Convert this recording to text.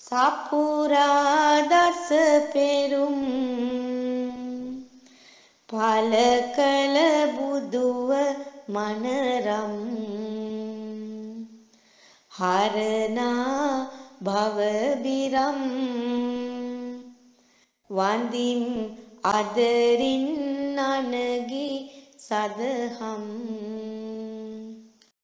සපුරා දස පෙරුම් පල කළ බුදුව මනරම් හරනා භව බිරම් වඳින් අදරින් අනගි සදහම්